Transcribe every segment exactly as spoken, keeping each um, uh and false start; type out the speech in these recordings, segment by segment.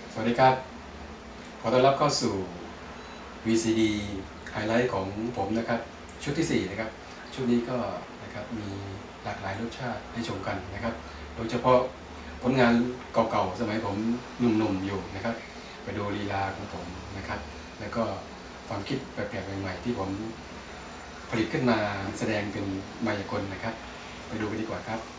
สวัสดีครับขอต้อนรับเข้าสู่ วี ซี ดี ไฮไลท์ของผมนะครับชุดที่สี่นะครับชุดนี้ก็นะครับมีหลากหลายรสชาติให้ชมกันนะครับโดยเฉพาะผลงานเก่าๆสมัยผมหนุ่มๆอยู่นะครับไปดูลีลาของผมนะครับแล้วก็ความคิดแปลกๆใหม่ๆที่ผมผลิตขึ้นมาแสดงเป็นมายากลนะครับไปดูกันดีกว่าครับ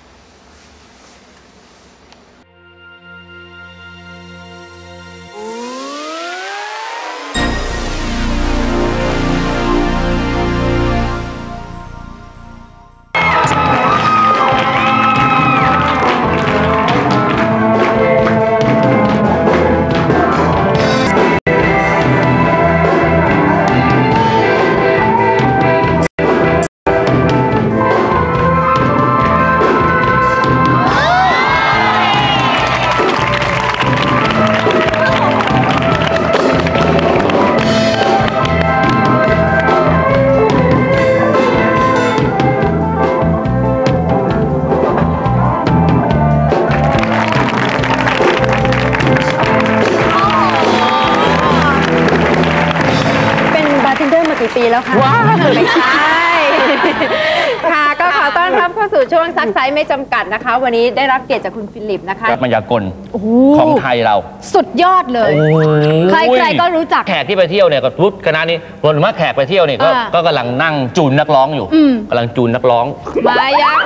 กี่ปีแล้วค่ะว้าวไม่ใช่ค่ะก็ขอต้อนรับเข้าสู่ช่วงซักไซส์ไม่จำกัดนะคะวันนี้ได้รับเกียรติจากคุณฟิลิปนะคะมายากลของไทยเราสุดยอดเลยใครๆก็รู้จักแขกที่ไปเที่ยวเนี่ยก็พุทธคณะนี้รวมถึงว่าแขกไปเที่ยวเนี่ยก็กำลังนั่งจูนนักร้องอยู่กำลังจูนนักร้องมายาก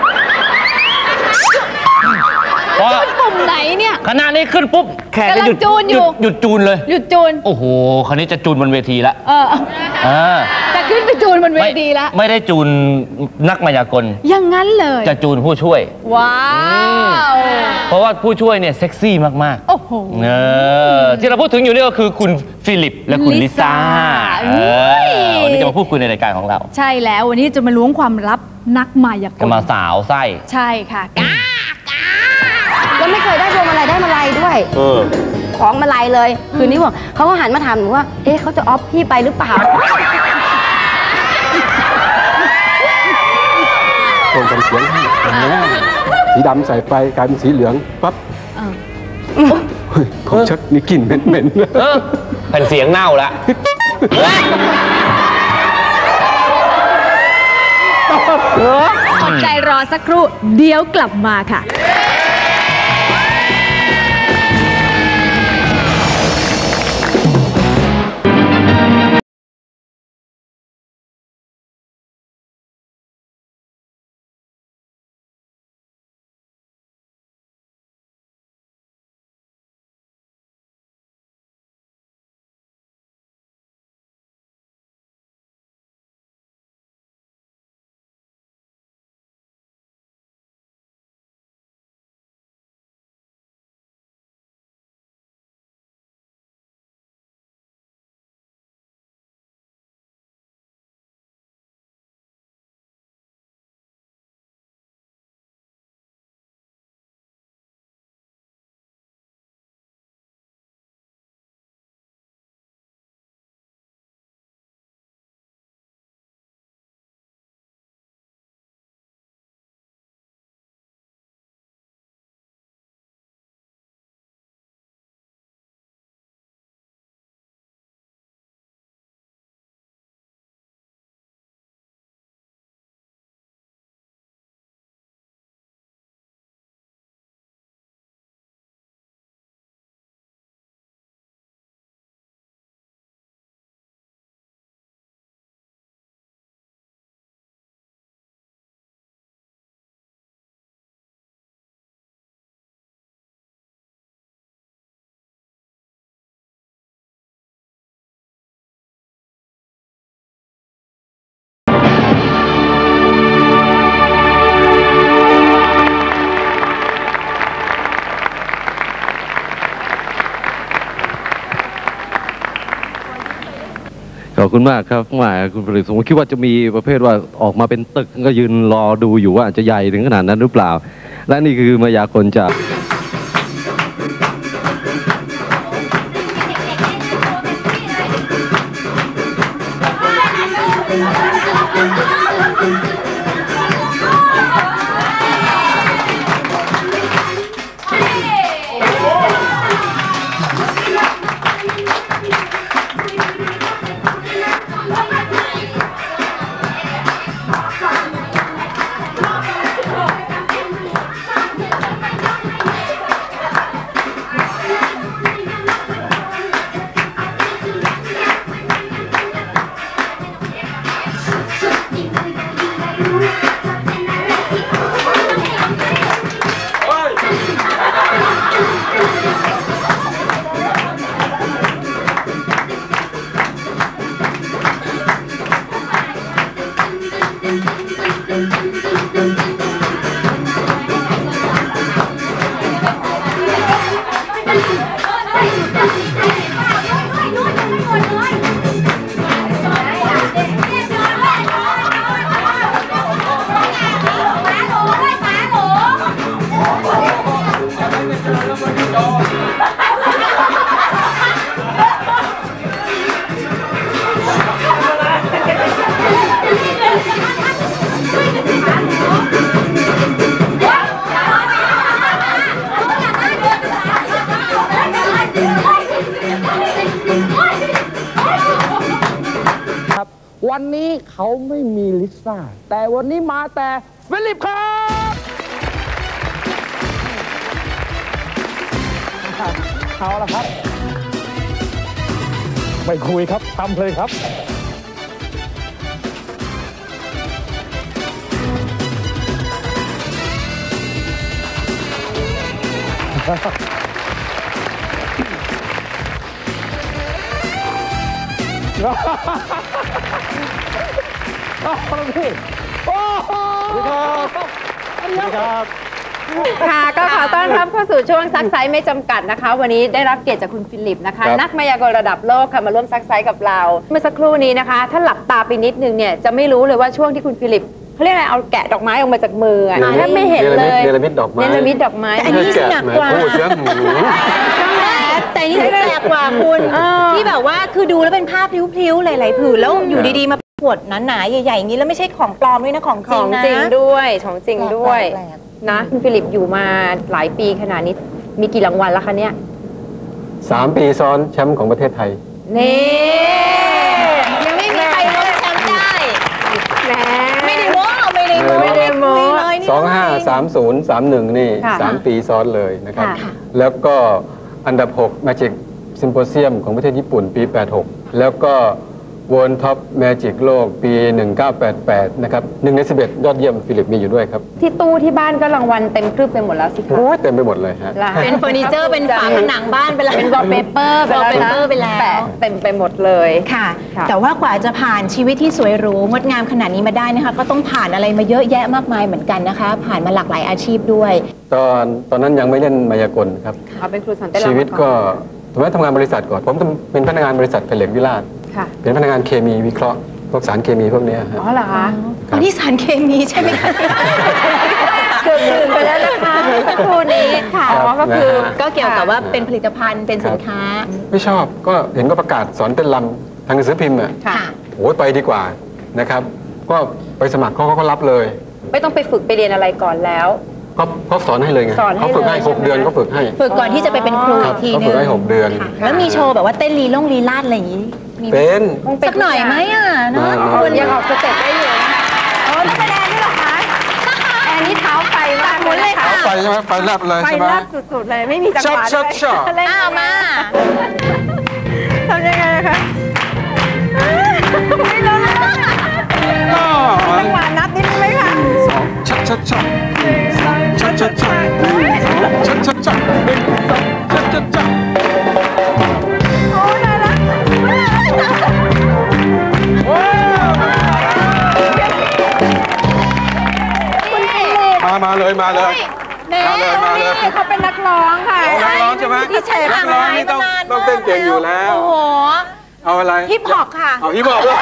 เพราะกลุ่มไหนเนี่ยคณะนี้ขึ้นปุ๊บแขกจะหยุดจูนอยู่หยุดจูนเลยหยุดจูนโอ้โหคราวนี้จะจูนบนเวทีละเออจะขึ้นไปจูนบนเวทีละไม่ได้จูนนักมายากลอย่างนั้นเลยจะจูนผู้ช่วยว้าวเพราะว่าผู้ช่วยเนี่ยเซ็กซี่มากๆโอ้โหที่เราพูดถึงอยู่นี่ก็คือคุณฟิลิปและคุณลิซ่าวันนี้จะมาพูดคุยในรายการของเราใช่แล้ววันนี้จะมาล้วงความลับนักมายากลจะมาสาวไส้ใช่ค่ะแล้วไม่เคยได้พวงมาลัยได้มาลัยด้วยของมาลัยเลยคืนนี้บอกเขาก็หันมาถามหนูว่าเอ๊ะเขาจะออฟพี่ไปหรือเปล่าคนทำเสียงให้สีดำใส่ไฟกลายเป็นสีเหลืองปั๊บผมชักมีกลิ่นเหม็นๆแผ่นเสียงเน่าละอดใจรอสักครู่เดี๋ยวกลับมาค่ะขอบคุณมากครับหมายคุณผลิตผมคิดว่าจะมีประเภทว่าออกมาเป็นตึกก็ยืนรอดูอยู่ว่าจะใหญ่ถึงขนาดนั้นหรือเปล่าและนี่คือมายากลจากขวันนี้เขาไม่มีลิซ่าแต่วันนี้มาแต่ฟิลิปครับเอาละครับไม่คุยครับทำเลยครับพี่โอ้โหสวัสดีครับค่ะก็ขอต้อนรับเข้าสู่ช่วงซักไซส์ไม่จำกัดนะคะ วันนี้ได้รับเกียรติจากคุณฟิลิปนะคะ นักมายากลระดับโลกค่ะมาร่วมซักไซส์กับเรา เมื่อสักครู่นี้นะคะ ถ้าหลับตาไปนิดนึงเนี่ยจะไม่รู้เลยว่าช่วงที่คุณฟิลิปเขาเรียกอะไรเอาแกะดอกไม้ออกมาจากมืออ่ะแทบไม่เห็นเลยเนรมิตดอกไม้เนรมิตดอกไม้แต่อันนี้หนักกว่าโอ้โหเชื้อหมูแต่นี่แปลกกว่าคุณที่แบบว่าคือดูแล้วเป็นภาพพลิ้วๆหลายๆผืนแล้วอยู่ดีๆมาปวดหนาๆใหญ่ๆอย่างนี้แล้วไม่ใช่ของปลอมด้วยนะของจขริอง งนะจริงด้วยของจริงด้วยแปลกนะคุณฟิลิปอยู่มาหลายปีขนาดนี้มีกี่รางวัลแล้วคะเนี่ยสามปีซ้อนแชมป์ของประเทศไทยนี่ยังไม่มีใครล้มแชมป์ได้แหมไม่ได้โม้ไม่ได้โม้ไม่ได้โม้เลยนี่สองห้าสามศูนย์สามหนึ่งนี่ค่ะสามปีซ้อนเลยนะครับค่ะแล้วก็อันดับหก Magic Symposium ของประเทศญี่ปุ่นปีแปดหกแล้วก็ World Top Magic โลกปีหนึ่งเก้าแปดแปดนะครับหนึ่งในสิบเอ็ดยอดเยี่ยมฟิลิปมีอยู่ด้วยครับที่ตู้ที่บ้านก็รางวัลเต็มครึบไปหมดแล้วสิคะโอ้ยเต็มไปหมดเลยฮะล่ะเป็นเฟอร์นิเจอร์เป็นฝาผนังบ้านไปแล้วเป็นวอลเปเปอร์ไปแล้วนะ wallpaper ไปแล้วแปะเต็มไปหมดเลยค่ะค่ะแต่ว่ากว่าจะผ่านชีวิตที่สวยหรูงดงามขนาดนี้มาได้นะคะ ก็ต้องผ่านอะไรมาเยอะแยะมากมายเหมือนกันนะคะ ผ่านมาหลากหลายอาชีพด้วยตอนตอนนั้นยังไม่เล่นมายากลครับเอาเป็นครูสอนเต้นรำชีวิตมาก็อนผมว่าทำงานบริษัทก่อน ผมเป็นพนักงานบริษัทเพลเล็กวิลาศค่ะเป็นพนักงานเคมีวิเคราะห์พวกสารเคมีพวกเนี้ยฮะอ๋อเหรอคะตอนที่สารเคมีใช่ไหมคะเกือบลืมไปแล้วนะคะสักครู่นี้ค่ะอ๋อก็คือก็เกี่ยวกับว่าเป็นผลิตภัณฑ์เป็นสินค้าไม่ชอบก็เห็นก็ประกาศสอนเต้นรำทางหนังสือพิมพ์อ่ะค่ะโอ้ยไปดีกว่านะครับ ก็ไปสมัครเขาเขาก็รับเลยไม่ต้องไปฝึกไปเรียนอะไรก่อนแล้วเขาเขาสอนให้เลยไงสอนให้เขาฝึกให้เลยหกใช่ไหมเดือนเขาฝึกให้ฝึกก่อนที่จะไปเป็นครูครัอีบกทีเขานึฝึงกให้หกเดือนแล้วมีโชว์แบบว่าเต้นลีล่งลีลาดอะไรอย่างนี้มีไหมเป็นสักหน่อยไหมอ่ะเนาะมาคนยังออกสเต็ปได้อยู่นะคะโอ้ต้องไปแดนด้วยเหรอคะแอนนี่เท้าไฟมากเลยค่ะเอาไปใช่ไหมไปแลบเลยไฟใช่ไหมแลบสุดๆเลยไม่มีจังหวะช็อตช็อตช็อตเล่นอ้าวมาทำยังไงคะไม่รู้นะจังหวะนับนิดนึงไหมคะสองชัดชัดชัดชัดชัดชัดชัดชัดชัดหนึ่งสองชัดชัดชัดโอ้ยตายแล้วมามาเลยมาเลยมาเลยมาเลยนี่เขาเป็นนักร้องค่ะนักร้องใช่ไหมที่ใช้นักร้องนี่ต้องต้องเต้นเก่งอยู่แล้วโอ้โหเอาอะไรฮิปฮอปค่ะเอาฮิปฮอปเลย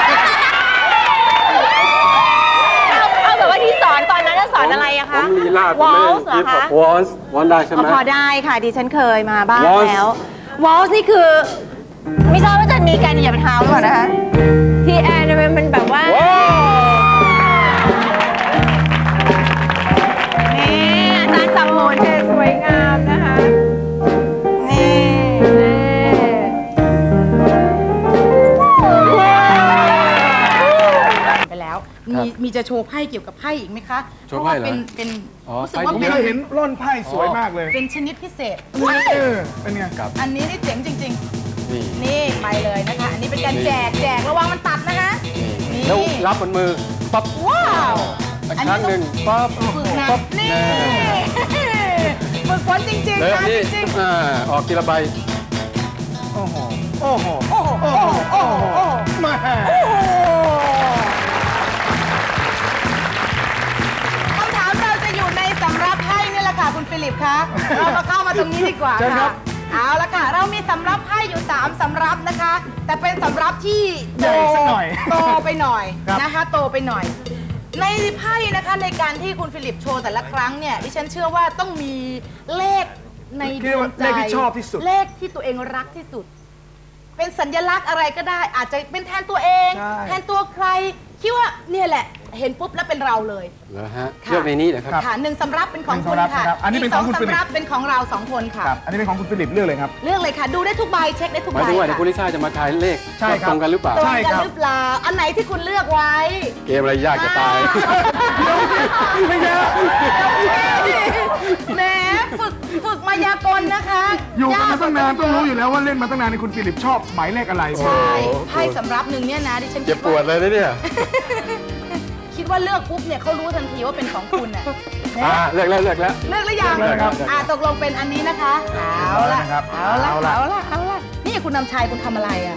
เอาแบบว่าที่สอนตอนนั้นจะสอนอะไรอะคะผมลีลาดวอลส์เหรอคะวอลส์วอลได้ใช่ไหมพอได้ค่ะดิฉันเคยมาบ้าง Waltz แล้ว วอลส์นี่คือ ไม่ทราบว่าจะมีการเหยียบเท้าหรือเปล่านะคะที่แอนเนี่ยมันแบบว่านี่อาจารย์จับโหนเทสวยงามนะคะนี่ไปแล้ว มีมีจะโชว์ไพ่เกี่ยวกับไพ่อีกไหมคะโชว์ไพ่เหรอพราะว่าเป็นเป็นอ๋อรู้สึกไพ่ว่าผมเป็นเคยเห็นปล้นไพ่สวยมากเลยเป็นชนิดพิเศษเออเป็นไงครับอันนี้นี่เจ๋งจริงนี่ๆ นี่ไปเลยนะคะ อันนี้เป็นการแจกแจกระวังมันตัดนะคะ นี่แล้วรับบนมือปั๊บว้าวอีกครั้งหนึ่งปั๊บฝึกหนักปั๊บนี่แน่ฝึกฝนจริงแล้วๆนะนี่จริงอ่าออกทีละใบโอ้โห โอ้โหๆโอ้โหโอ้โหโอ้โหโอ้โหมาโอ้โหคำถามเราจะอยู่ในสำรับไพ่นี่แหละค่ะคุณฟิลิปคะเรามาเข้ามาตรงนี้ดีกว่าค่ะเอาละค่ะ เรามีสำรับไพ่อยู่สามสำรับนะคะ แต่เป็นสำรับที่ใหญ่สักหน่อยโตไปหน่อยครับนะคะ โตไปหน่อย ในไพ่นะคะในการที่คุณฟิลิปโชว์แต่ละครั้งเนี่ยดิฉันเชื่อว่าต้องมีเลขในดวงใจเลขที่ชอบที่สุดเลขที่ตัวเองรักที่สุด เป็นสัญลักษณ์อะไรก็ได้ อาจจะเป็นแทนตัวเองใช่แทนตัวใครคิดว่าเนี่ยแหละเห็นปุ๊บแล้วเป็นเราเลยเหรอฮะเลือกในนี้เหรอครับค่ะหนึ่งสำรับเป็นของหนึ่งคุณสำรับค่ะนะครับอันนี้เป็นของคุณกสฟิลิปสำรับเป็นของเราสองคนค่ะครับอันนี้เป็นของคุณฟิลิปเลือกเลยครับเลือกเลยค่ะดูได้ทุกใบเช็คได้ทุกหใบมายถึงว่าเดี๋ยวค่ะคุณลิซ่าจะมาทายเลขใช่ครับตรงกันหรือเปล่าตรงใช่กันครับหรือเปล่าอันไหนที่คุณเลือกไว้เกมอะไรยากจะตายไม่ใช่แหมฝึกฝึกมายากลนะคะอยู่กันมาตั้งนานต้องรู้อยู่แล้วว่าเล่นมาตั้งนานในคุณฟิลิปชอบหมายเลขอะไรใช่ไพ่สำรับหนึ่งเนี่ยนะดิฉันเจ็บปวดเลยนะเนี่ยคิดว่าเลือกปุ๊บเนี่ยเขารู้ทันทีว่าเป็นของคุณน่ะอ่าเลือกแล้วเลือกแล้วเลือกหรือยังเลือกแล้วครับอ่าตกลงเป็นอันนี้นะคะเอาละนะครับเอาละเอาละเอาละเอาละนี่คุณนำชัยคุณทำอะไรอ่ะ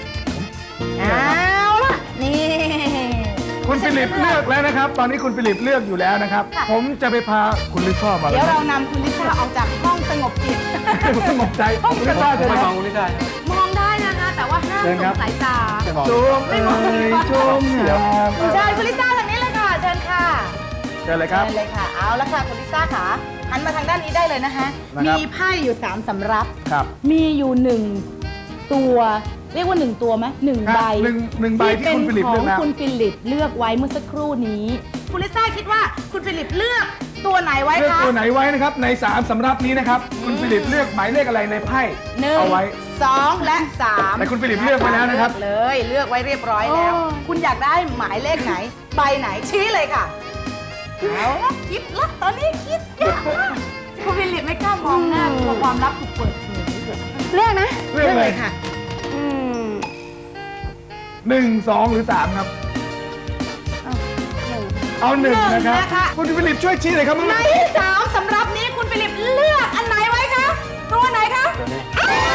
เอาละนี่คุณฟิลิปเลือกแล้วนะครับ ตอนนี้คุณฟิลิปเลือกอยู่แล้วนะครับ ผมจะไปพาคุณลิซ่ามาเดี๋ยวเรานำคุณลิซ่าออกจากห้องสงบจิตสงบใจคุณลิซ่าเชิญไม่คมรัอบ งคุณลิซ่ามองได้นะคะแต่ว่าห้ามเชิญสครับงสายตาไม่มองชมเอ้ยชมงามเชิญคุณลิซ่าทางนี้เลยค่ะเชิญค่ะเชิญเลยครับเชิญเลยค่ะเอาละค่ะคุณลิซ่าค่ะหันมาทางด้านนี้ได้เลยนะคะนะครับมีไพ่อยู่สามสำรับครับมีอยู่หนึ่งตัวเรียกว่าหนึ่งตัวไหมหนึ่งครับใบหนึ่งหนึ่งใบที่คุณฟิลิปเป็นเลืขออก งแล้วคุณฟิลิปเลือกไว้เมื่อสักครู่นี้ คุณลิซ่าคิดว่าคุณฟิลิปเลือกตัวไหนไว้เลือกคะตัวไหนไว้นะครับในสามสำรับนี้นะครับคุณฟิลิปเลือกหมายเลขอะไรในไพ่หนึ่งเอาไว้สองและสามแต่คุณฟิลิปเลือกไว้แล้วนะครับเลือกเลยเลือกไว้เรียบร้อยแล้ว คุณอยากได้หมายเลขไหนใบไหนชี้เลยค่ะเอาละคิดละตอนนี้คิดยากมากคุณฟิลิปไม่กล้ามองหน้ากลัวความลับถูกเปิดเผยเลือกนะเลือกเลยค่ะอืมหนึ่งสองหรือสามครับ เอาหนึ่งหนึ่งนะครับนะคะคุณฟิลิปช่วยชี้หน่อยครับในที่สามสำหรับนี้คุณฟิลิปเลือกอันไหนไว้คะตัวไหนคะตัวนี้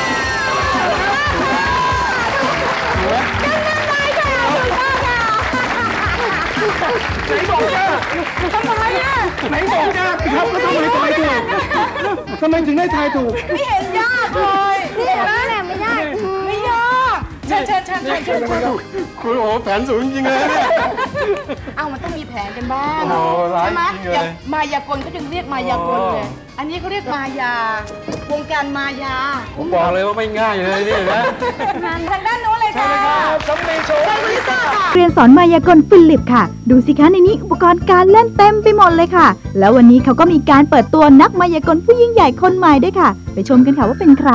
ไหนบอกยากทำไมอ่ะไหนบอกยากครับก็ทำไมทายถูกทำไมถึงได้ทายถูกไม่เห็นยากเลยนี่เห็นไหมเนี่ยไม่ยากไม่ยากเชิญเชิญเชิญเชิญเชิญเชิญคุณโอ้โหแผนสูงจริงๆเลยเนี่ยเอ้ามันต้องมีแผนกันบ้างโอ้โหร้ายใช่ไหมจริงเลยอย่างมายากลเขาจึงเรียกมายากลเลย อันนี้เขาเรียกมายาวงการมายาผมบอกเลยว่าไม่ง่ายเลยนี่นะทางด้านโน้นเลยค่ะสำเร็จโชว์เชิญคุณลิซ่าค่ะเรียนสอนมายากลฟิลิปค่ะ ดูสิคะในนี้อุปกรณ์การเล่นเต็มไปหมดเลยค่ะ แล้ววันนี้เขาก็มีการเปิดตัวนักมายากลผู้ยิ่งใหญ่คนใหม่ด้วยค่ะ ไปชมกันค่ะว่าเป็นใคร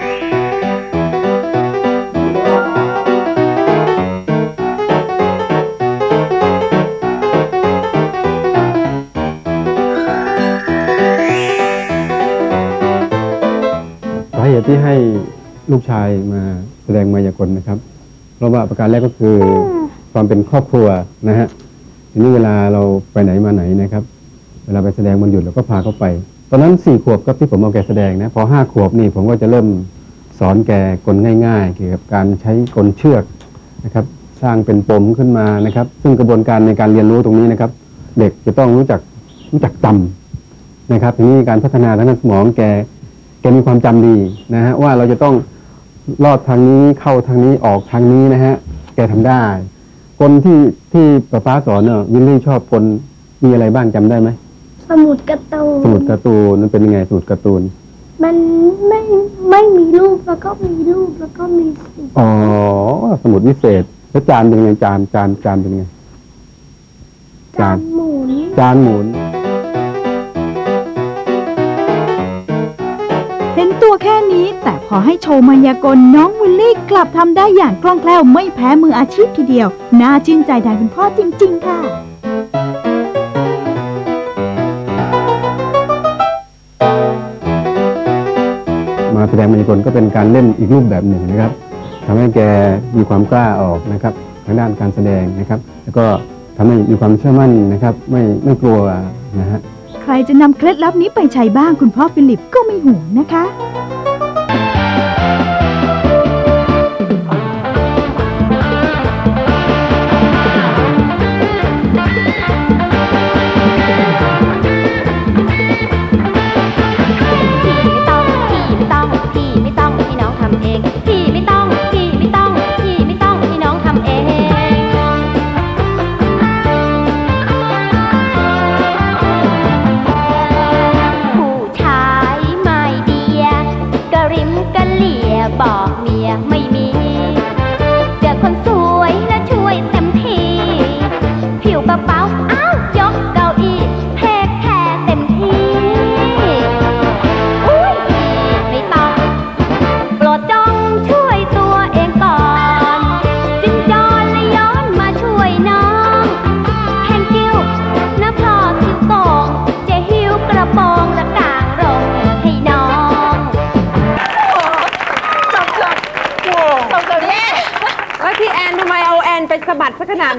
สาเหตุที่ให้ลูกชายมาแสดงมายากลนะครับ เพราะว่าประการแรกก็คือความเป็นครอบครัวนะฮะทีนี้เวลาเราไปไหนมาไหนนะครับ เวลาไปแสดงวันหยุดเราก็พาเขาไป ตอนนั้นสี่ขวบครับที่ผมเอาแกแสดงนะพอห้าขวบนี่ผมก็จะเริ่มสอนแกกลง่ายๆเกี่ยวกับการใช้กลเชือกนะครับ สร้างเป็นปมขึ้นมานะครับ ซึ่งกระบวนการในการเรียนรู้ตรงนี้นะครับ เด็กจะต้องรู้จักรู้จักจำนะครับทีนี้การพัฒนาทางด้านสมองแกแกมีความจำดีนะฮะว่าเราจะต้องลอดทางนี้เข้าทางนี้ออกทางนี้นะฮะแกทำได้กลที่ที่ป้าป้าสอนเนอะวิลลี่ชอบกลมีอะไรบ้างจำได้ไหมสมุดการ์ตูนสมุดการ์ตูนมันเป็นยังไงสมุดการ์ตูนมันไม่ไม่มีรูปแล้วก็มีรูปแล้วก็มีสีอ๋อสมุดวิเศษแล้วจานเป็นยังไงจานจานจานเป็นยังไงจานหมุนจานหมุนเห็นตัวแค่นี้แต่พอให้โชว์มายากลน้องวิลลี่กลับทำได้อย่างคล่องแคล่วไม่แพ้มืออาชีพทีเดียว น่าชื่นใจแทนคุณพ่อจริง ๆ ค่ะมาแสดงมายากลก็เป็นการเล่นอีกรูปแบบหนึ่งนะครับทำให้แกมีความกล้าออกนะครับทางด้านการแสดงนะครับ แล้วก็ทำให้มีความเชื่อมั่นนะครับ ไม่ไม่กลัวนะฮะใครจะนำเคล็ดลับนี้ไปใช้บ้างคุณพ่อฟิลิปก็ไม่ห่วงนะคะพี่ไม่ต้องพี่ไม่ต้องพี่น้องทำเองพี่ไม่ต้องพี่ไม่ต้องพี่ไม่ต้องพี่น้องทำเองผู้ชายไม่เดีย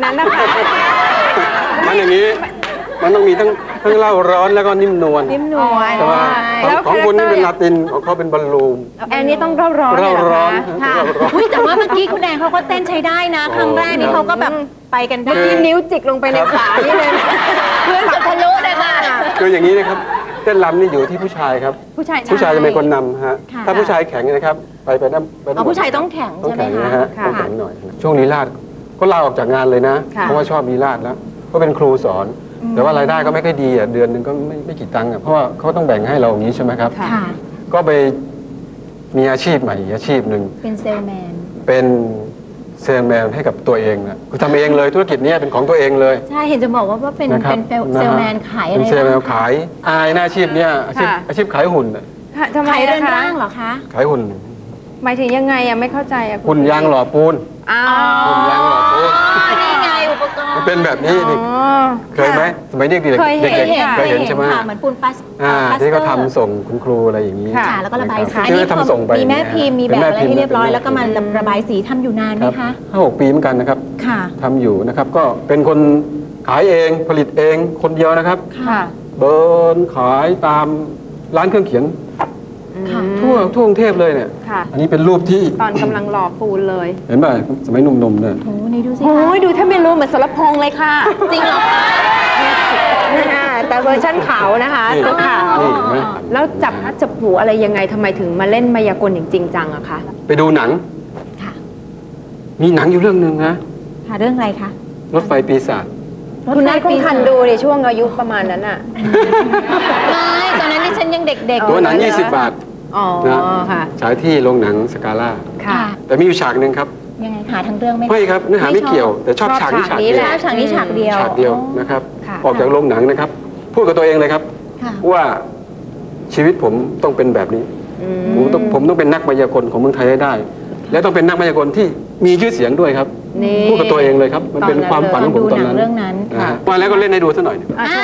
นั้นนะคะมันอย่างนี้มันต้องมีทั้งทั้งเหล้าร้อนแล้วก็นิ่มนวลนิ่มนวลใช่ไหมแล้วของคุณนี่เป็นคาแรลาคเตอร์ตินของเขาเป็นบอลลูมแอนนี่ต้องเร่าร้อนเลยเหรอเร่าร้อนคะเร่าร้อนอุ๊ยแต่ว่าเมื่อกี้คุณแอนเขาก็เต้นใช้ได้นะ ครั้งแรกนี่เขาก็แบบไปกันได้เมื่อกี้นิ้วจิกลงไปในขานี่เลยเพื่อนจะทะลุเลยค่ะคืออย่างนี้นะครับเต้นรำนี่อยู่ที่ผู้ชายครับผู้ชายผู้ชายจะเป็นคนนำฮะค่ะถ้าผู้ชายแข็งนะครับไปไปนั่นไปนั่นเอาผู้ชายต้องแข็งต้องใช่ไหมแข็งคะนะฮะค่ะต้องแข็งหน่อยช่วงลีลาศก็ลาออกจากงานเลยนะค่ะเพราะว่าชอบลีลาศแล้วก็เป็นครูสอน แต่ว่ารายได้ก็ไม่ค่อยดีอ่ะเดือนหนึ่งก็ไม่ไม่กี่ตังค์อ่ะเพราะว่าเขาต้องแบ่งให้เราอย่างนี้ใช่ไหมครับค่ะค่ะก็ไปมีอาชีพใหม่อีกอาชีพหนึ่งเป็นเซลแมนเป็นเซลส์แมนให้กับตัวเองนะคือทำเองเลยธุรกิจเนี้เป็นของตัวเองเลยใช่เห็นจะบอกว่าว่าเป็นนะครับเป็นเซลแมนขายอะไรเป็นเซลส์แมนบ้างคะขายอายหน้าอาชีพเนี้ยอาชีพค่ะอาชีพขายหุ่นน่ะค่ะทำไมขายเรืนะอนคะร่างเหรอคะขายหุ่นหมายถึงยังไงอะไม่เข้าใจอะคุณหุ่นยางหล่อปูนอ้าวหุ่นยางหล่อปูนนี่ไงอุปกรณ์มันเป็นแบบนี้นี่อ๋อเคยไหมสมัยเด็กๆเด็กเคยเห็นเด็กๆเคยเห็นใช่ไหมค่ะเหมือนปูนปลาสอ่าปลาสที่เตอเขาร์ทำส่งคุณครูอะไรอย่างนี้ค่ะค่ะแล้วก็ระบายสีที่เขาทำส่งไปมีแม่พิมพ์มีแบบอะไรให้เรียบร้อยเป็นแม่พิมพ์แล้วก็มาระบายสีทำอยู่นานไหมครับคะห้าหกปีเหมือนกันนะครับค่ะทำอยู่นะครับ ก็เป็นคนขายเองผลิตเองคนเดียวนะครับค่ะเดินขายตามร้านเครื่องเขียนค่ะทั่วทั่วกรุงเทพเลยเนี่ยค่ะอันนี้เป็นรูปที่ตอนกำลังหล่อปูนเลยเห็นป่ะสมัยหนุ่มๆเนี่ยโอ้นี่ดูสิโอ้คะยดูถ้าไม่รู้เหมือนสรพงษ์เลยค่ะจริงเหรอนะคะแต่เวอร์ชั่นขาวนะคะนี่ตัวขาวนี่เห็นไหมแล้วจับพัดจับผูอะไรยังไงทำไมถึงมาเล่นมายากลอย่างจริงจังอะคะไปดูหนังค่ะมีหนังอยู่เรื่องหนึ่งนะค่ะเรื่องอะไรคะรถไฟปีศาจคุณนายคงทันดูในช่วงอายุประมาณนั้นอะไม่ตอนนั้นดิฉันยังเด็กๆตัวหนังเหรอยี่สิบบาทอ๋อนะค่ะฉายที่โรงหนังสกาล่าค่ะแต่มีอยู่ฉากหนึ่งครับยังไงหาทั้งเรื่องไหมะไม่ครับเนื้อหาไม่เกี่ยว แต่ชอบชอบฉากนี้ฉากฉากนี้เดีแหยวละฉากนี้ฉากเดียวฉากเดียวนะครับค่ะออกจากโรงหนังนะครับ พูดกับตัวเองเลยครับค่ะว่าชีวิตผมต้องเป็นแบบนี้อืผมต้องผมต้องเป็นนักมายากลของเมืองไทยให้ได้ และต้องเป็นนักมายากลที่มีชื่อเสียงด้วยครับนี่พูดกับตัวเองเลยครับ มันเป็นความฝันของผมตอนนั้นดูหนังเรื่องนั้นนะฮะว่าแล้วก็เล่นให้ดูซะหน่อยอ่ะอ่า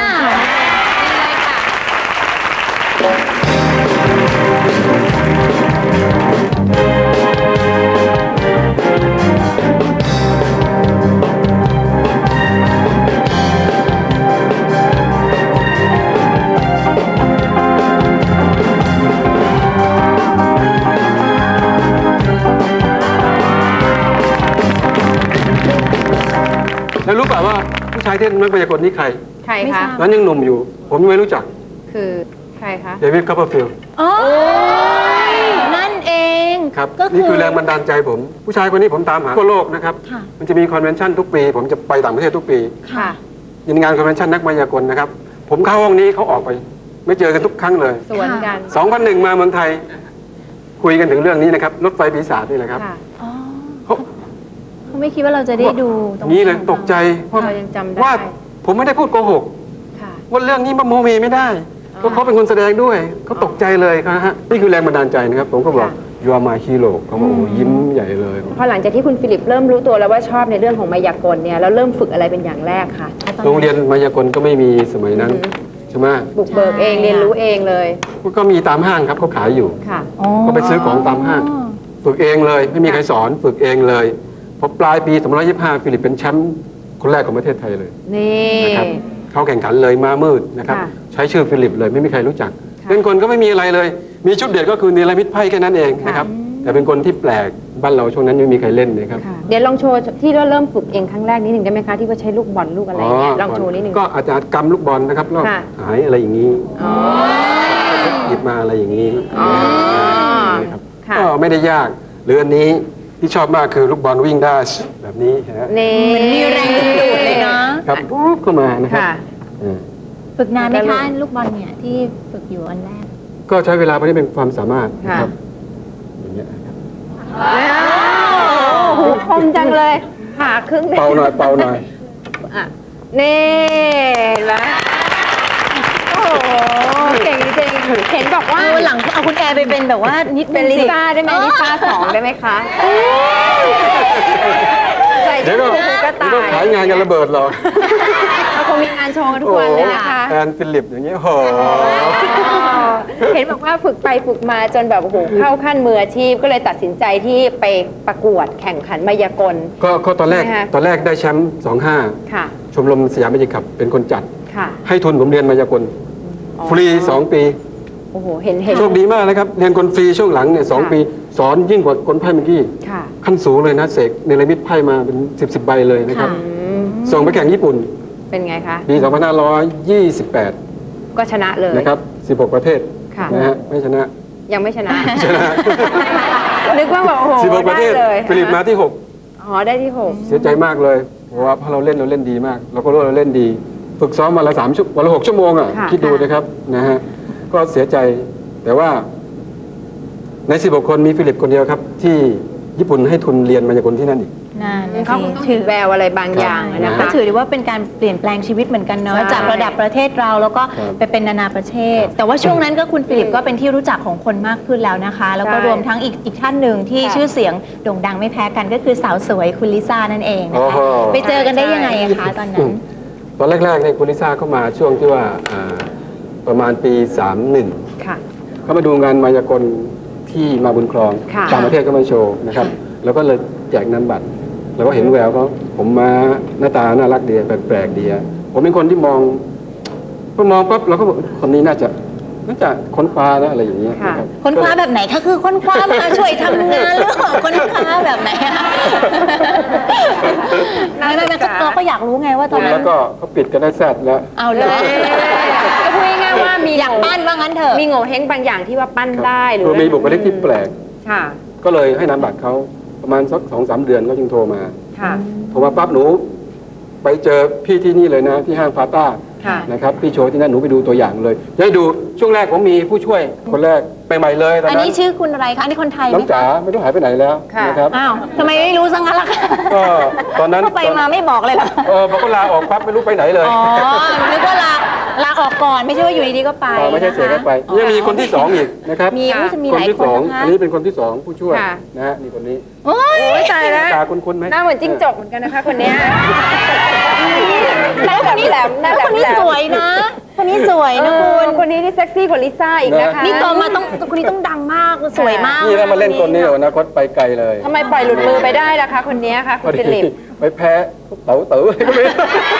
แล้วรู้เปล่าว่าผู้ชายที่เป็นนักมายากลนี่ใครใครไม่คะทราบนั้นยังหนุ่มอยู่ ผมยังไม่รู้จักคือใครคะเดวิดคัพเปอร์ฟิลด์อ๋อนั่นเองครับก็นี่คือแรงบันดาลใจผม ผู้ชายคนนี้ผมตามหาทั่วโลกนะครับค่ะมันจะมีคอนเวนชั่นทุกปี ผมจะไปต่างประเทศทุกปีค่ะยินงานคอนเวนชั่นนักมายากลนะครับ ผมเข้าห้องนี้เขาออกไป ไม่เจอกันทุกครั้งเลยสวนกันสองพันหนึ่งมาเมืองไทย คุยกันถึงเรื่องนี้นะครับ รถไฟปีศาจนี่แหละครับค่ะอ๋อเขาเขาไม่คิดว่าเราจะได้ดูตรงนี้เลยตกใจเพราะเรายังจำได้ว่าผมไม่ได้พูดโกหกค่ะว่าเรื่องนี้มันโมเมไม่ได้เพราะเขาเป็นคนแสดงด้วยเขาตกใจเลยนะฮะนี่คือแรงบันดาลใจนะครับ ผมก็บอก you are my hero เขาบอกโอ้ยิ้มใหญ่เลยพอหลังจากที่คุณฟิลิปเริ่มรู้ตัวแล้วว่าชอบในเรื่องของมายากลเนี่ยแล้วเริ่มฝึกอะไรเป็นอย่างแรกคะโรงเรียนมายากลก็ไม่มีสมัยนั้นใช่ไหมบุกเบิกเองเรียนรู้เองเลยก็มีตามห้างครับเขาขายอยู่ค่ะก็ไปซื้อของตามห้าง ฝึกเองเลย ไม่มีใครสอนฝึกเองเลยพอปลายปีสองพันห้าร้อยยี่สิบห้าฟิลิปเป็นแชมป์คนแรกของประเทศไทยเลยนี่นะครับเขาแข่งขันเลยมามืดนะครับค่ะใช้ชื่อฟิลิปเลยไม่มีใครรู้จักเป็นคนก็ไม่มีอะไรเลย มีชุดเด็ดก็คือเนรมิตไพ่แค่นั้นเองนะครับแต่เป็นคนที่แปลกบ้านเราช่วงนั้นยังไม่มีใครเล่นนะครับค่ะเดี๋ยวลองโชว์ที่เราเริ่มฝึกเองครั้งแรกนิดหนึ่งได้ไหมคะที่ว่าใช้ลูกบอลลูกอะไรเนี่ยลองโชว์นิดหนึ่งก็อาจจะกำลูกบอลนะครับแล้วค่ะหายอะไรอย่างนี้อ๋อหยิบมาอะไรอย่างนี้อ๋อนะครับค่ะก็ไม่ได้ยากหรืออันนี้ที่ชอบมากคือลูกบอลวิ่งได้แบบนี้นะนี่มีแรงดึงดูดเลยเนาะครับปุ๊บเข้ามานะครับค่ะอืมฝึกนานไหมคะลูกบอลเนี่ยที่ฝึกอยู่อันแรกก็ใช้เวลาเพราะนี่เป็นความสามารถนะค่ะครับอย่างเงี้ยนะครับโอ้โหคมจังเลยผ่าครึ่งเป่าหน่อยเป่าหน่อยอ่ะนี่เห็นไหมโอ้โหเก่งจริงๆเห็นบอกว่าเอาหลังเอาคุณแอร์ไปเป็นแบบว่านิดเป็นลิซ่าได้ไหมลิซ่าสองได้ไหมคะใส่เดี๋ชุยวดก็ผูกกระเดี๋ยวต่าก็ขายยงานกันระเบิดหรอกเราคงมีงานโชว์กันทุกโอ้วันโหเลยนะคะแอนฟิลิปอย่างเงี้ยโอ้โหเห็นบอกว่าฝึกไปฝึกมาจนแบบโอ้โหเข้าขั้นมืออาชีพก็เลยตัดสินใจที่ไปประกวดแข่งขันมายากลก็ก็ตอนแรกใช่ไหมคะตอนแรกได้แชมป์สองห้าค่ะชมรมสยามเมจิกขับเป็นคนจัดค่ะให้ทุนผมเรียนมายากลอ๋อฟรีสองปีโอ้โหเห็นเห็นโชคดีมากนะครับเรียนคนฟรีช่วงหลังเนี่ยสองค่ะปีสอนยิ่งกว่ากลไพ่เมื่อกี้ค่ะขั้นสูงเลยนะเสกเนรมิตไพ่มาเป็นสิบสิบใบเลยนะครับอืมส่งไปแข่งญี่ปุ่นเป็นไงคะปี สองพันห้าร้อยยี่สิบแปดก็ชนะเลยนะครับสิบหกประเทศค่ะนะฮะไม่ชนะยังไม่ชนะชนะนึกว่าแบบโอ้โหสิบหกประได้เทศเลยฟิลิปมาที่หกอ๋อได้ที่หกเสียใจมากเลยเพราะว่าพอเราเล่นเราเล่นดีมาก เราก็รู้ว่าเราเล่นดี ฝึกซ้อมวันละสามชั่ววันละหกชั่วโมงอ่ะค่ะคิดดูนะครับนะฮะก็เสียใจแต่ว่าในสิบหกคนมีฟิลิปคนเดียวครับ ที่ญี่ปุ่นให้ทุนเรียนมายากลที่นั่นอีกนั่นน่ะเขาคงต้องเห็นแววอะไรบางอย่างอะนะก็คะถือได้ว่าเป็นการเปลี่ยนแปลงชีวิตเหมือนกันเนาะใช่จากระดับประเทศเราแล้วก็ครับไปเป็นนานาประเทศ แต่ว่าช่วงนั้นก็คุณฟิลิปก็เป็นที่รู้จักของคนมากขึ้นแล้วนะคะ แล้วก็ใช่รวมทั้งอีกอีกท่านหนึ่งที่ค่ะชื่อเสียงโด่งดังไม่แพ้กันก็คือสาวสวยคุณลิซ่านั่นเองนะโอ้คะโหไปเจอกันได้ยังไงอะคะตอนนั้นตอนแรกๆเนี่ยคุณลิซ่าเข้ามาช่วงที่ว่าอ่าประมาณปีสามหนึ่งค่ะเขามาดูงานมายากลที่มาบุญครองค่ะต่างประเทศก็มาโชว์นะครับ แล้วก็เลยแจกนามบัตร แล้วก็เห็นแววเขาผมมาหน้าตาน่ารักดีแปลกๆดีอะผมเป็นคนที่มองพอมองปั๊บเราก็บอกคนนี้น่าจะน่าจะค้นคว้านะอะไรอย่างเงี้ยค่ะรับค้นคว้าแบบไหนคะคือค้นคว้ามาช่วยทำงานหรือเปล่าค้นคว้าแบบไหนอะไม่ไม่ไม่ก็เราก็อยากรู้ไงว่าตอนนั้แล้นวก็เขาปิดกันได้แซดแล้วเอาเลยก็พูดง่ายๆว่ามีอยากปั้นว่างั้นเถอะมีโง่เฮงบางอย่างที่ว่าปั้นได้หรือคือมีบุคลิกที่แปลกค่ะก็เลยให้นามบัตรเขาประมาณสักสองสามเดือนก็จึงโทรมาค่ะโทรมาปั๊บหนู ไปเจอพี่ที่นี่เลยนะที่ห้างฟาต้าค่ะนะครับพี่โชว์ที่นั่นหนูไปดูตัวอย่างเลยจะให้ดูช่วงแรกผมมีผู้ช่วยคนแรกใหม่ๆเลยตอนอันนั้นนี้ชื่อคุณอะไรคะ อันนี้คนไทยไหน้มองจ๋าคะไม่รู้หายไปไหนแล้วค่ะนะครับอ้าวทำไมไม่รู้ซะงั้นล่ะคะก็ตอนนั้นเข้าไปมาไม่บอกเลยเหรอเออพอก็ลาออกปั๊บไม่รู้ไปไหนเลยอ๋อนึกว่าลาลาออกก่อนไม่ใช่ว่าอยู่ดีๆก็ไปเออไม่ใช่เสียกันไปนะคะยังมีคนที่สองอีกนะครับมีอุ๊ยจะมีคหนลายที่คสนองนะคะอันนี้เป็นคนที่สองผู้ช่วยค่ะนะฮะนี่คนนี้โอ้ยโอ้ยตายแล้วตาคุ้นๆไหมหน้าเหมือนจิ้งจกเหมือนกันนะคะคนเนี้ยหน้าคนนี้แหลมๆหน้าแหลคนนี้มๆสวยนะ คนนี้สวยนะเอคุอณคนนี้นี่เซ็กซี่กว่าลิซ่าอีกนะคะนี่โตมาต้องคนนี้ต้องดังมากสวยมากนี่ถ้ามาเล่นคนนี้อนาคตไปไกลเลยทำไมปล่อยหลุดมือไปได้ล่ะคะคนเนี้ยคะคุณฟิลิปไปแพ้เต๋าเต๋อก็ไม่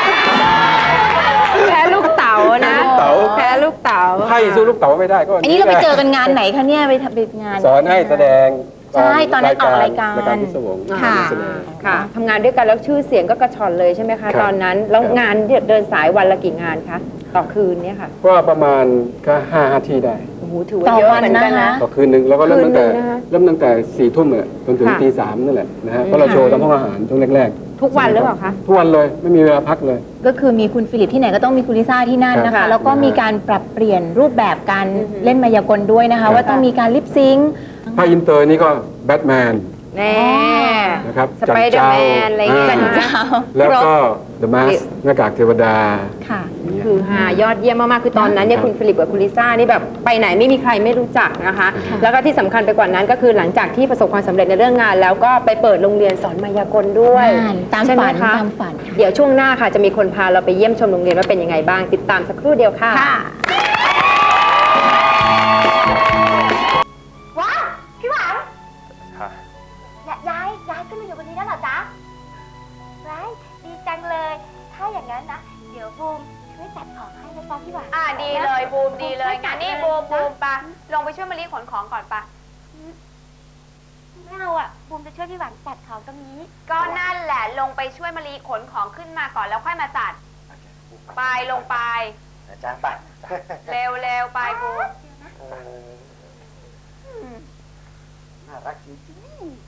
แพ้ลูกเต๋านะลูกเต๋าแพ้ลูกเต๋าให้สู้ลูกเต๋าไม่ได้ก็อันนี้เราไปเจอกันงานไหนคะเนี่ยไปทำไปงานสอนให้แสดงใช่ตอนนั้นออกรายการรายการพิศวงค่ะแสดงค่ะทำงานด้วยกันแล้วชื่อเสียงก็กระชอนเลยใช่ไหมครัคะบตอนนั้น แล้วครับงานเดินสายวันละกี่งานคะต่อคืนเนี่ยค่ะก็ประมาณก็ห้าห้าที่ได้โอ้โหถือว่าเยอะเหมือนกันนะต่อคืนหนึ่งแล้วก็เริ่มตั้งแต่คืนหนึ่งนะคะเริ่มตั้งแต่สี่ทุ่มเนี่ยจนถึงค่ะตีสามนั่นแหละนะฮะก็เราโชว์ตามห้องอาหารช่วงแรกทุกวันหรือเปล่าคะๆทุกวันเลยไม่มีเวลาพักเลยก็คือมีคุณฟิลิปที่ไหนก็ต้องมีคุณลิซ่าที่นั่นนะครัคะบแล้วก็มีการปรับเปลี่ยนรูปแบบการอือฮึเล่นมายากลด้วยนะครัคะบว่าต้องมีการลิปซิงค์ภาคอินเตอร์นี่ก็แบทแมนแน่นะครับสไปเดอร์แมนอะไรอย่างเงี้ยจันนะเจ้าแล้วก็ The Mask หน้ากากเทวดาค่ะคือหายอดเยี่ยมมาก ๆ คือตอนนั้นเนี่ยคุณฟิลิปกับคุณลิซ่านี่แบบไปไหนไม่มีใครไม่รู้จักนะคะ แล้วก็ที่สำคัญไปกว่านั้นก็คือหลังจากที่ประสบความสำเร็จในเรื่องงาน แล้วก็ไปเปิดโรงเรียนสอนมายากลด้วยอ่าตามใช่ไหฝันคะตามฝันเดี๋ยวช่วงหน้าค่ะจะมีคนพาเราไปเยี่ยมชมโรงเรียนว่าเป็นยังไงบ้างติดตามสักครู่เดียวค่ะว้าวพี่หวังยายายยายขึ้นมาอยู่บนนี้แล้วเหรอจ๊ะว้ายดีจังเลย ถ้าอย่างนั้นนะ เดี๋ยวบูมช่วยจัดของให้นะจ๊ะพี่หวังอ่าดีเลยบูมดีเลยงั้นนี่บูมบูมปะลงไปช่วยมะลิขนของก่อนปะไม่เอาอ่ะบูมจะช่วยพี่หวังจัดของตรงนี้ก็นั่นแหละลงไปช่วยมะลิขนของขึ้นมาก่อนแล้วค่อยมาจัดไปลงไปอาจารย์ไปเร็วเร็วไปบูมน่ารักจริงๆ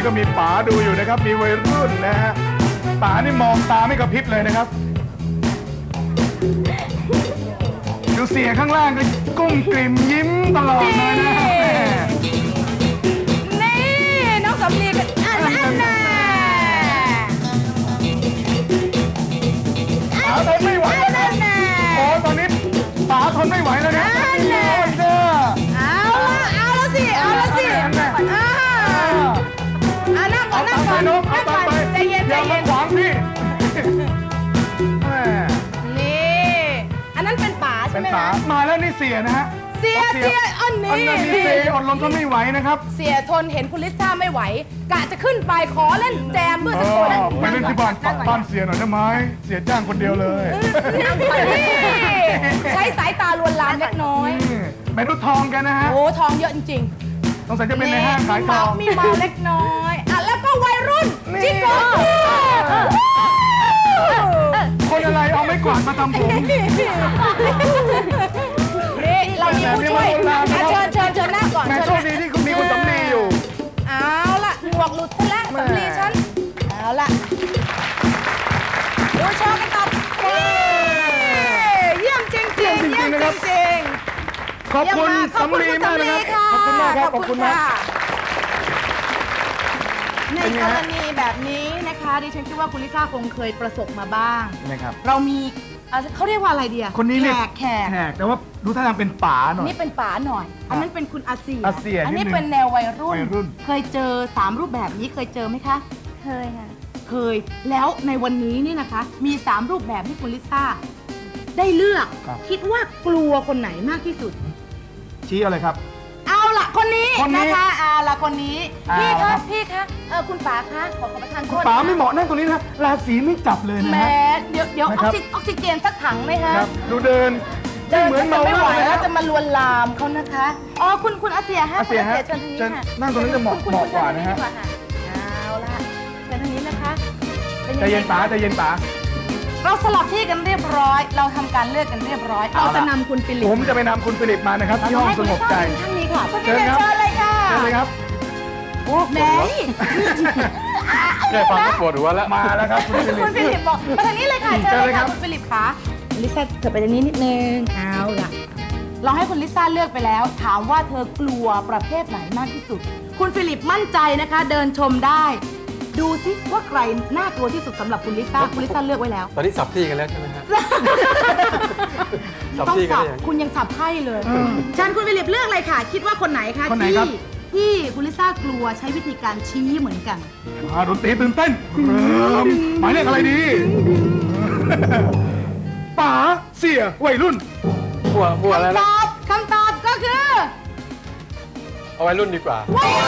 ก็มีป๋าดูอยู่นะครับมีวัยรุ่นนะฮะป๋านี่มองตาไม่กระพริบเลยนะครับดูเสียข้างล่างก็กุ้มกลิ่มยิ้มตลอดเลยนะนี่น้องสำลีกันอันอันน่ะป๋าทนไม่ไหวแล้วนะโอ้ตอนนี้ป๋าทนไม่ไหวแล้วนะเอาละเอาละสิเอาละสิอ่าอ่านั่งก่อนนั่งก่อนนั่งก่อนใจเย็นใจเย็นขวางพี่นี่อันนั้นเป็นป๋าใช่ไหมคะมาแล้วนี่เสียนะฮะเสียเสียอันนี้เสียอดลมทนไม่ไหวนะครับเสียทนเห็นคุณลิซ่าไม่ไหวกะจะขึ้นไปขอเล่นแจมด้วยสักคนไปเล่นที่บ้านบ้านเสียหน่อยได้ไหมเสียจ้างคนเดียวเลยใช้สายตาลวนลามเล็กน้อยไม่รู้ทองกันนะฮะโอ้ทองเยอะจริงๆต้องใส่จะเป็นในห้างขายทองมีเมาเล็กน้อยอ่ะแล้วก็วัยรุ่นจิโก้คนอะไรเอาไม่กวาดมาทำผมนี่เรามีผู้ช่วยเชิญเชิญเชิญหน้าก่อนแม่โชคดีที่คุณมีคุณสำลีอยู่เอาล่ะหมวกหลุดซะแล้วสำลีฉันเอาล่ะดูโชว์กันต่อเยี่ยมจริงจริงเยี่ยมจริงจริงขอบคุณสำลีมากนะครับขอบคุณมากครับขอบคุณมากในกรณีแบบนี้นะคะดิฉันคิดว่าคุณลิซ่าคงเคยประสบมาบ้างนะครับเรามีเขาเรียกว่าอะไรเดียคนนี้แขกแขกแขกแต่ว่าดูท่าทางเป็นป๋าหน่อยนี่เป็นป๋าหน่อยอันนั้นเป็นคุณอาเซียอาเซียอันนี้เป็นแนววัยรุ่นเคยเจอสามรูปแบบนี้เคยเจอไหมคะเคยค่ะเคยแล้วในวันนี้นี่นะคะมีสามรูปแบบที่คุณลิซ่าได้เลือกคิดว่ากลัวคนไหนมากที่สุดชี้อะไรครับเอาล่ะคนนี้นะคะเอาล่ะคนนี้พี่คะพี่คะเออคุณป๋าคะขอขอประทานโทษป๋าไม่เหมาะนั่งตรงนี้นะราศีไม่จับเลยนะแม่เดี๋ยวเดี๋ยวออกซิเจนสักถังไหมคะดูเดินเดินจะไม่ไหวแล้วจะมาลวนลามเขานะคะอ๋อคุณคุณอาเซียฮะอาเซียฮะเชิญทางนี้ค่ะนั่งตรงนี้จะเหมาะเหมาะกว่านะฮะเอาล่ะเชิญทางนี้นะคะใจเย็นป๋าใจเย็นป๋าเราสลับที่กันเรียบร้อยเราทำการเลือกกันเรียบร้อยเราจะนำคุณฟิลิปผมจะไปนำคุณฟิลิปมานะครับที่ห้องสงบใจท่านนี้ค่ะเชิญครับเชิญเลยค่ะเชิญเลยครับโอ้แม่แค่ฟังก็ปวดหัวแล้วมาแล้วครับคุณฟิลิปคุณฟิลิปบอกมาทางนี้เลยค่ะเชิญเลยค่ะคุณฟิลิปค่ะลิซ่าเธอไปทางนี้นิดนึงเอาล่ะเราให้คุณลิซ่าเลือกไปแล้วถามว่าเธอกลัวประเภทไหนมากที่สุดคุณฟิลิปมั่นใจนะคะเดินชมได้ดูซิว่าใครน่ากลัวที่สุดสำหรับคุณลิซ่าคุณลิซ่าเลือกไว้แล้วตอนนี้สับที่กันแล้วใช่ไหมฮะต้องสับคุณยังสับไพ่เลยฉันคุณฟิลิปเลือกอะไรค่ะคิดว่าคนไหนคะที่ที่คุณลิซ่ากลัวใช้วิธีการชี้เหมือนกันดนตรีตื่นเต้นหมายเลขอะไรดีป๋าเสี่ยวัยรุ่นหัวหัวอะไรนะคำตอบก็คือเอาวัยรุ่นดีกว่า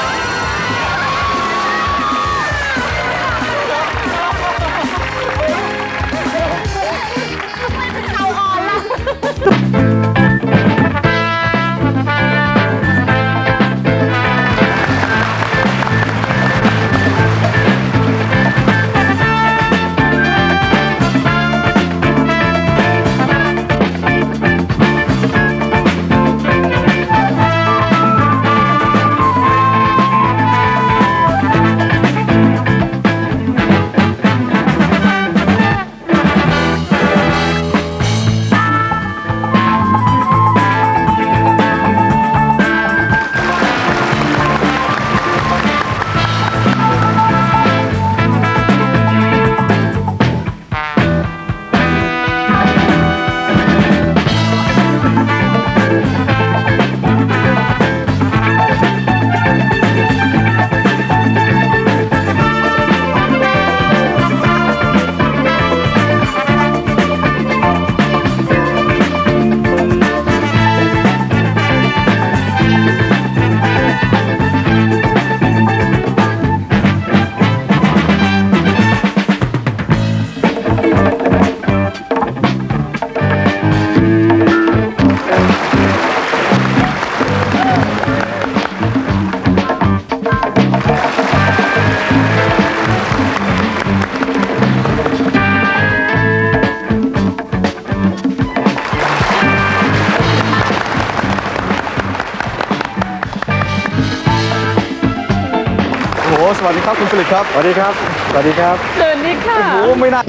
เอาอ่อนละสวัสดีครับคุณฟิลิปครับสวัสดีครับสวัสดีครับเดินนี่ค่ะโอ้ไม่น่า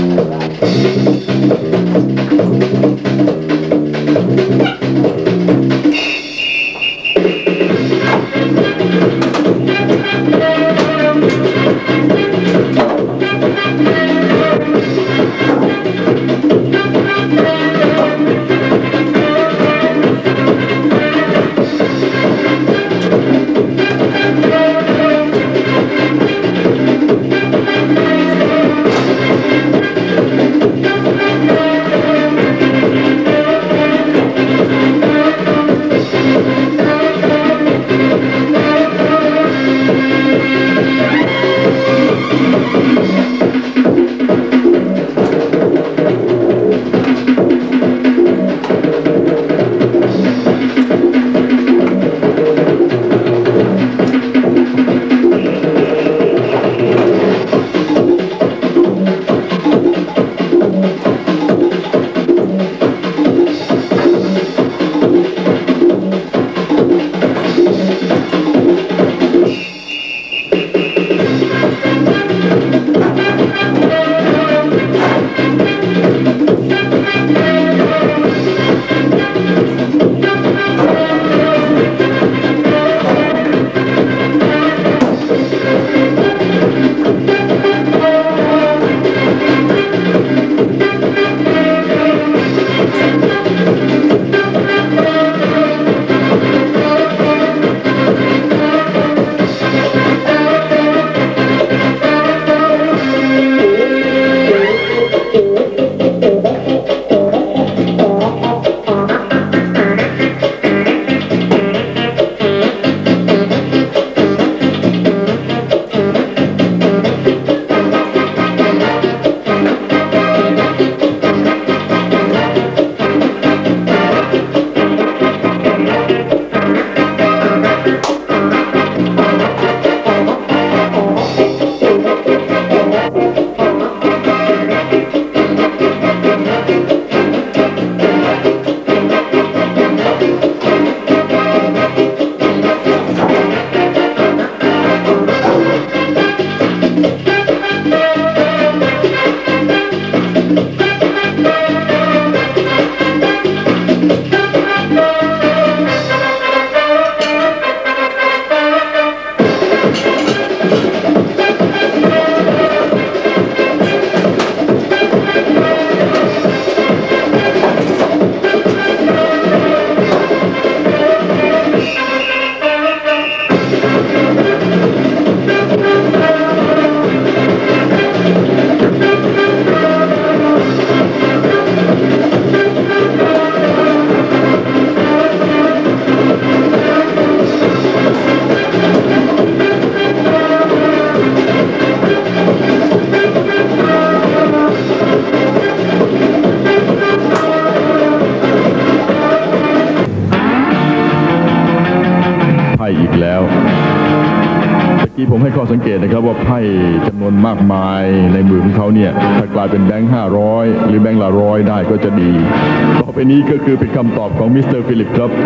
ผมให้ข้อสังเกตนะครับว่าไพ่จำนวนมากมายในมือของเขาเนี่ยถ้ากลายเป็นแบงค์ห้าร้อยหรือแบงค์ละร้อยได้ก็จะดีต่อไปนี้ก็คือเป็นคำตอบของมิสเตอร์ฟิลิปครับ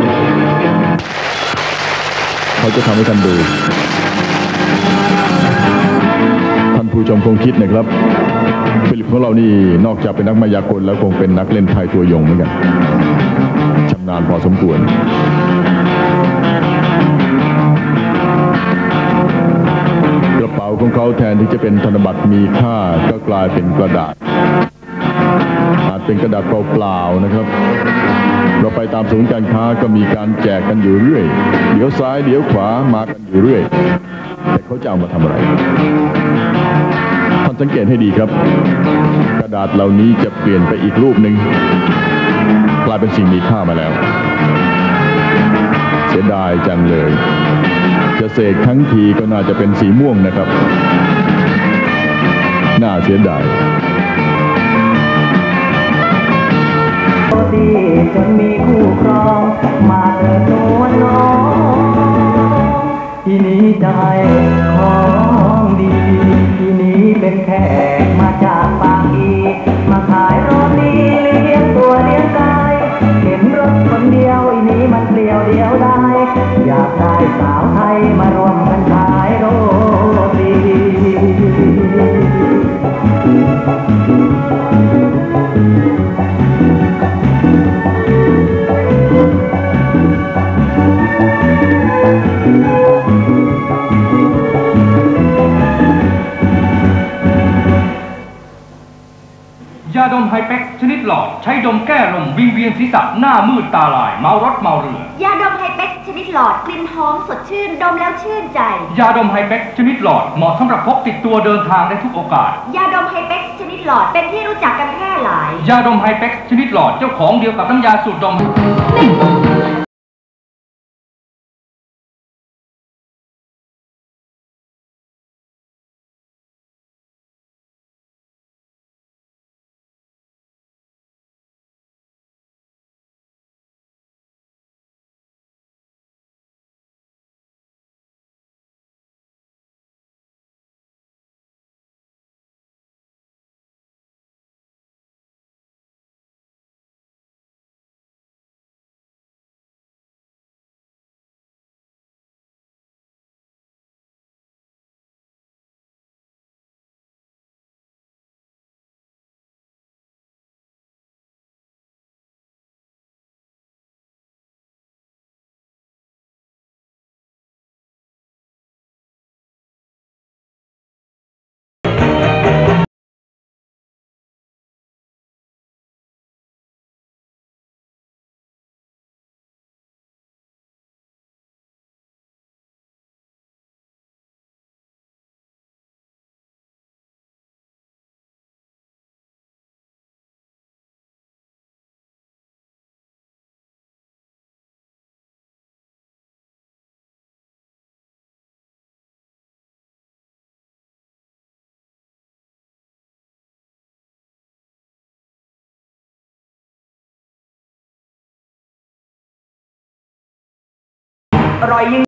เขาจะทำให้ท่านดูท่านผู้ชมคงคิดนะครับฟิลิปของเรานี่นอกจากเป็นนักมายากลแล้วคงเป็นนักเล่นไพ่ตัวยงเหมือนกันชำนาญพอสมควรกระเป๋าของเขาแทนที่จะเป็นธนบัตรมีค่าก็กลายเป็นกระดาษอาจเป็นกระดาษเปล่าๆนะครับเราไปตามศูนย์การค้าก็มีการแจกกันอยู่เรื่อยเดี๋ยวซ้ายเดี๋ยวขวามากันอยู่เรื่อยแต่เขาจะเอามาทำอะไรท่านสังเกตให้ดีครับกระดาษเหล่านี้จะเปลี่ยนไปอีกรูปหนึ่งกลายเป็นสิ่งมีค่ามาแล้วเสียดายจังเลยจะเสกทั้งทีก็น่าจะเป็นสีม่วงนะครับน่าเสียดายจนมีคู่ครองมาเถิดตัวน้องที่นี้ใจของดีที่นี้เป็นแขกมาจากปากอีมาขายโรตีเลี้ยงตัวเลี้ยงกายเห็นรถคนเดียวอีนี้มันเปลี่ยวเดียวได้อยากได้สาวไทยมารวมกันขายโรยาดมไฮเพ็กชนิดหลอดใช้ดมแก้ลมวิงเวียนศีรษะหน้ามืดตาลายเมารถเมาเรือยาดมไฮเพ็กชนิดหลอดกลิ่นหอมสดชื่นดมแล้วชื่นใจยาดมไฮเพ็กชนิดหลอดเหมาะสำหรับพกติดตัวเดินทางได้ทุกโอกาสยาดมไฮเพ็กชนิดหลอดเป็นที่รู้จักกันแพร่หลายยาดมไฮเพ็กชนิดหลอดเจ้าของเดียวกับน้ำยาสูตรดมอร่อยยิ่ง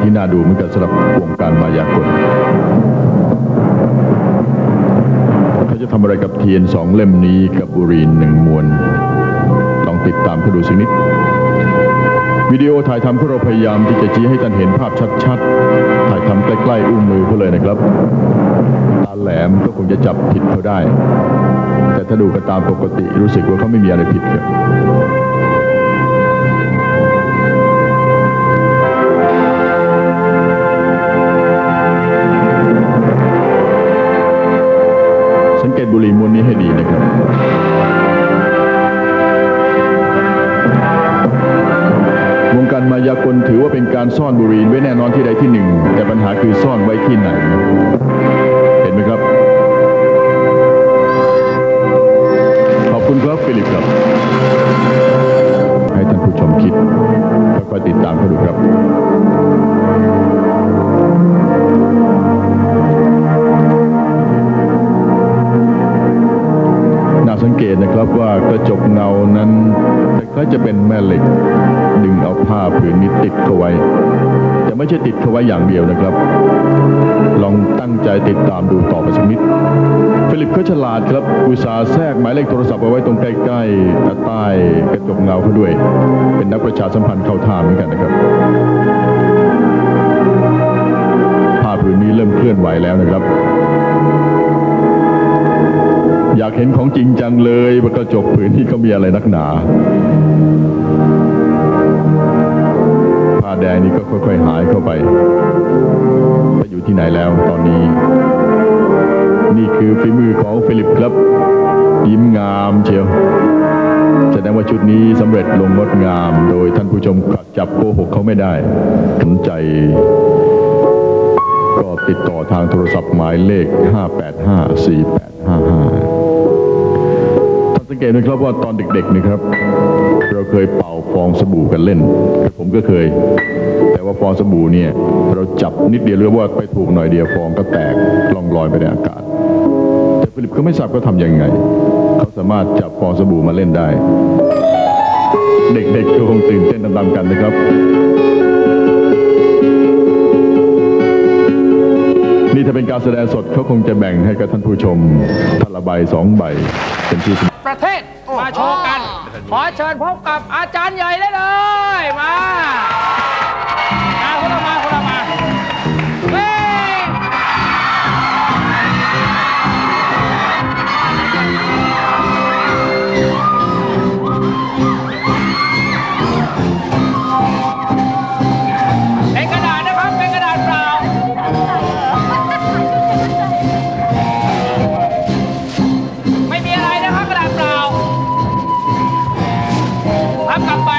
ที่น่าดูเหมือนกันสำหรับวงการมายากลเขาจะทำอะไรกับเทียนสองเล่มนี้กับบุหรี่หนึ่งมวนลองติดตามเขาดูสักนิดวิดีโอถ่ายทำของเราพยายามที่จะชี้ให้ท่านเห็นภาพชัดๆถ่ายทำใกล้ๆอุ้งมือเขาเลยนะครับตาแหลมก็คงจะจับผิดเขาได้แต่ถ้าดูกันตามปกติรู้สึกว่าเขาไม่มีอะไรผิดครับสังเกตบุหรี่มวนนี้ให้ดีนะครับวงการมายากลถือว่าเป็นการซ่อนบุหรี่ไว้แน่นอนที่ใดที่หนึ่งแต่ปัญหาคือซ่อนไว้ที่ไหนเห็นไหมครับขอบคุณครับฟิลิปครับให้ท่านผู้ชมคิดค่อยๆติดตามเขาดูครับน่าสังเกตนะครับว่ากระจกเงานั้นคล้ายๆจะเป็นแม่เหล็กดึงเอาผ้าผืนนี้ติดเข้าไว้แต่ไม่ใช่ติดเข้าไว้อย่างเดียวนะครับลองตั้งใจติดตามดูต่อไปสักนิดฟิลิปเขาฉลาดครับอุตสาห์แทรกหมายเลขโทรศัพท์เอาไว้ตรงใกล้ๆใต้กระจกเงาเขาด้วยเป็นนักประชาสัมพันธ์เข้าท่าเหมือนกันนะครับผ้าผืนนี้เริ่มเคลื่อนไหวแล้วนะครับอยากเห็นของจริงจังเลยว่ากระจกผืนนี้เขามีอะไรนักหนาผ้าแดงนี้ก็ค่อยๆหายเข้าไปไปอยู่ที่ไหนแล้วตอนนี้นี่คือฝีมือของฟิลิปครับยิ้มงามเชียวแสดงว่าชุดนี้สำเร็จลงงดงามโดยท่านผู้ชมจับโกหกเขาไม่ได้สนใจก็ติดต่อทางโทรศัพท์หมายเลขห้า แปด ห้า สี่ แปด ห้า ห้าท่านสังเกตไหมครับว่าตอนเด็กๆนะครับเราเคยเป่าฟองสบู่กันเล่นผมก็เคยแต่ว่าฟองสบู่เนี่ยเราจับนิดเดียวหรือว่าไปถูกหน่อยเดียวฟองก็แตกล่องลอยไปในอากาศแต่ฟิลิปเขาไม่ทราบเขาทำยังไงเขาสามารถจับฟองสบู่มาเล่นได้เด็กๆก็คงตื่นเต้นตามๆกันนะครับนี่ถ้าเป็นการแสดงสดเขาคงจะแบ่งให้กับท่านผู้ชมท่านละใบสองใบเป็นที่ประเทศมาโชว์กันขอเชิญพบกับอาจารย์ใหญ่ได้เลยมามาคนละมาคนละมาเฮ้เป็นกระดาษนะครับเป็นกระดาษเปล่าไม่มีอะไรนะครับกระดาษเปล่าพับกลับไป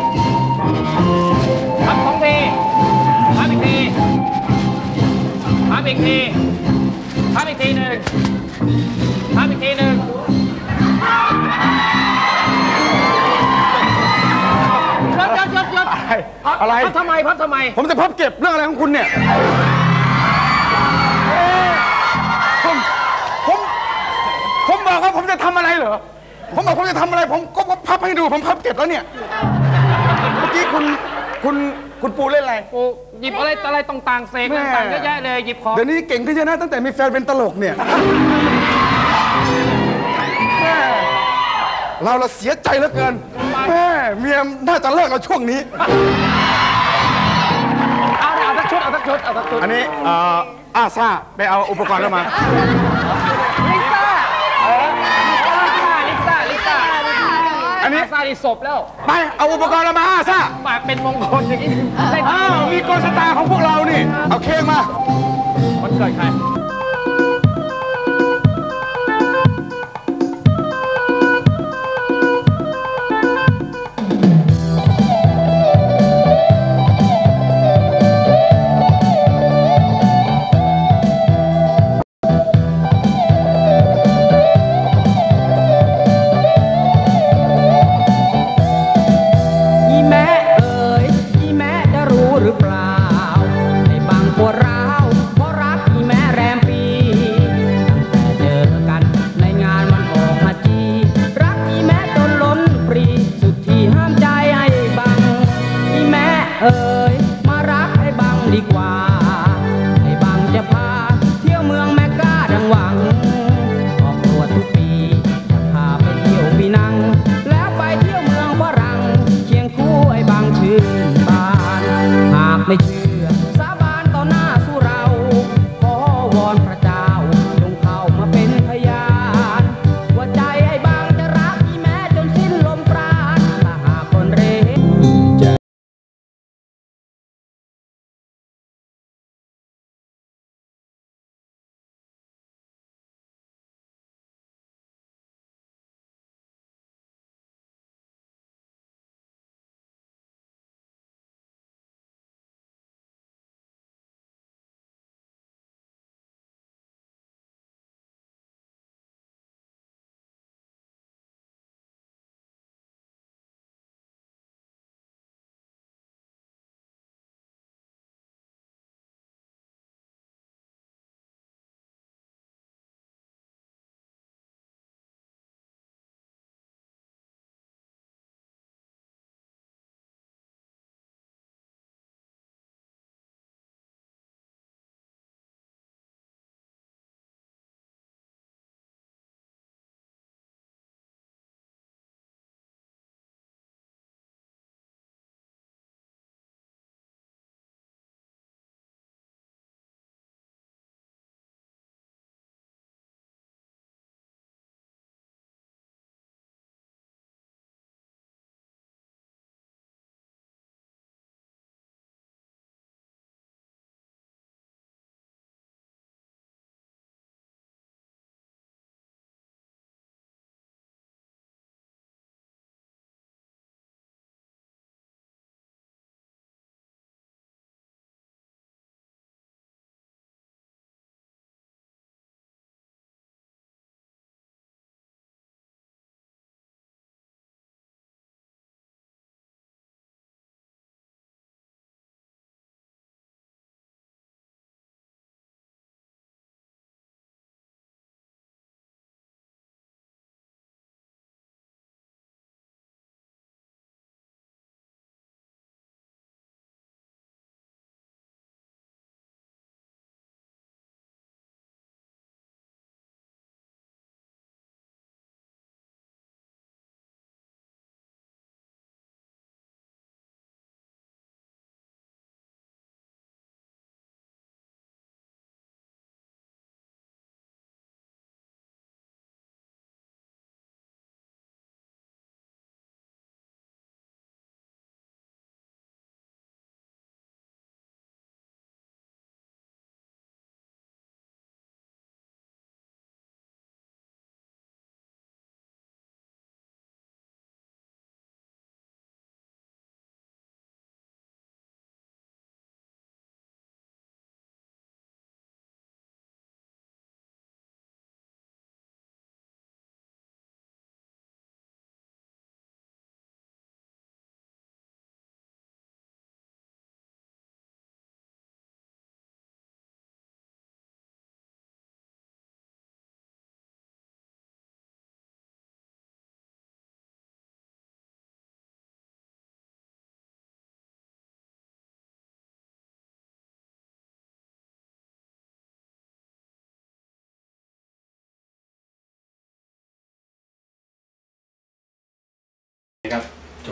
พับสองทีพับอีกทีพับอีกทีพับอีกทีหนึ่งพับอีกทีหนึ่งยศยศยศยศอะไรพับทำไมพับทำไมผมจะพับเก็บเรื่องอะไรของคุณเนี่ยผมผมผมบอกว่าผมจะทำอะไรเหรอผมบอกผมจะทำอะไรผมก็พับให้ดูผมพับเก็บแล้วเนี่ยเมื่อกี้คุณคุณคุณปูเล่นอะไรปูหยิบอะไรอะไรต่างๆเสกต่างๆเยอะแยะเลยหยิบของเดี๋ยวนี้เก่งขึ้นเยอะนะตั้งแต่มีแฟนเป็นตลกเนี่ยเราเราเสียใจเหลือเกินแม่เมียน่าจะเลิกเราช่วงนี้เอาเอาสักชุดเอาสักชุดเอาสักชุดอันนี้อาซาไปเอาอุปกรณ์แล้วมาลิซ่าลิซ่าลิซ่าอันนี้ซาดิศพแล้วไปเอาอุปกรณ์แล้วมาอาซามาเป็นมงคลอย่างนี้อ้าวมีกลสตาร์ของพวกเรานี่เอาเค้กมาวันเกิดใคร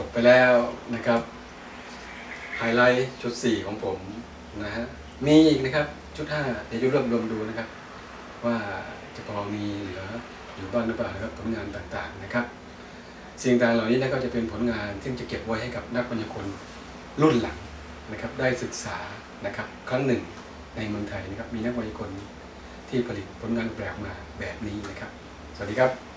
ไปแล้วนะครับไฮไลท์ชุดสี่ของผมนะฮะมีอีกนะครับชุดห้าเดี๋ยวจะรวบรวมดูนะครับว่าจะพอมีเหลืออยู่บ้างหรือเปล่านะครับผลงานต่างๆนะครับสิ่งต่างเหล่านี้นะก็จะเป็นผลงานที่จะเก็บไว้ให้กับนักมายากลรุ่นหลังนะครับได้ศึกษานะครับครั้งหนึ่งในเมืองไทยนะครับมีนักมายากลที่ผลิตผลงานแปลกมาแบบนี้นะครับสวัสดีครับ